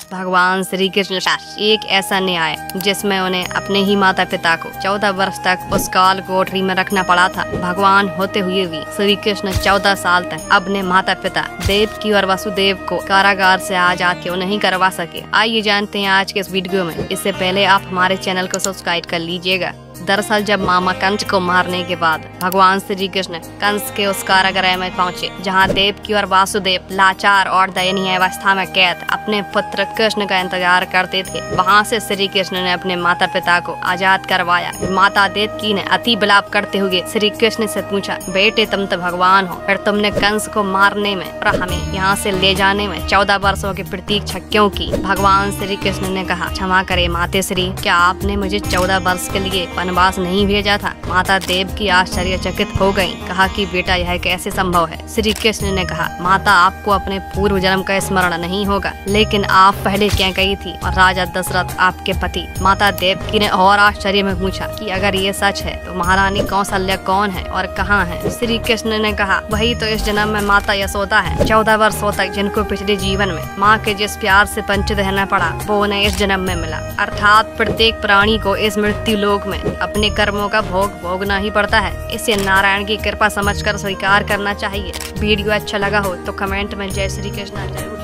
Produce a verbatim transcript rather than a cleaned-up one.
भगवान श्री कृष्ण एक ऐसा न्याय जिसमें उन्हें अपने ही माता पिता को चौदह वर्ष तक उस काल कोठरी में रखना पड़ा था। भगवान होते हुए भी श्री कृष्ण चौदह साल तक अपने माता पिता देवकी और वसुदेव को कारागार से आजाद क्यों नहीं करवा सके। आइए जानते हैं आज के इस वीडियो में। इससे पहले आप हमारे चैनल को सब्सक्राइब कर लीजिएगा। दरअसल जब मामा कंस को मारने के बाद भगवान श्री कृष्ण कंस के उस कारागृह में पहुंचे जहां देवकी और वासुदेव लाचार और दयनीय अवस्था में कैद अपने पुत्र कृष्ण का इंतजार करते थे, वहां से श्री कृष्ण ने अपने माता पिता को आजाद करवाया। माता देवकी ने अति विलाप करते हुए श्री कृष्ण से पूछा, बेटे तुम तो भगवान हो, फिर तुमने कंस को मारने में और हमें यहाँ से ले जाने में चौदह वर्षों की प्रतीक्षा क्यों की। भगवान श्री कृष्ण ने कहा, क्षमा करे मातेश्री, क्या आपने मुझे चौदह वर्ष के लिए वनवास नहीं भेजा था। माता देवकी आश्चर्यचकित हो गयी, कहा कि बेटा यह कैसे संभव है। श्री कृष्ण ने कहा, माता आपको अपने पूर्व जन्म का स्मरण नहीं होगा, लेकिन आप पहले क्या कही थी और राजा दशरथ आपके पति। माता देवकी ने और आश्चर्य में पूछा कि अगर ये सच है तो महारानी कौशल्या कौन है और कहाँ है। श्री कृष्ण ने कहा, वही तो इस जन्म में माता यशोदा है। चौदह वर्षों तक जिनको पिछले जीवन में माँ के जिस प्यार से वंचित रहना पड़ा वो उन्हें इस जन्म में मिला। अर्थात प्रत्येक प्राणी को इस मृत्यु लोक में अपने कर्मों का भोग भोगना ही पड़ता है। इसे नारायण की कृपा समझकर स्वीकार करना चाहिए। वीडियो अच्छा लगा हो तो कमेंट में जय श्री कृष्ण जरूर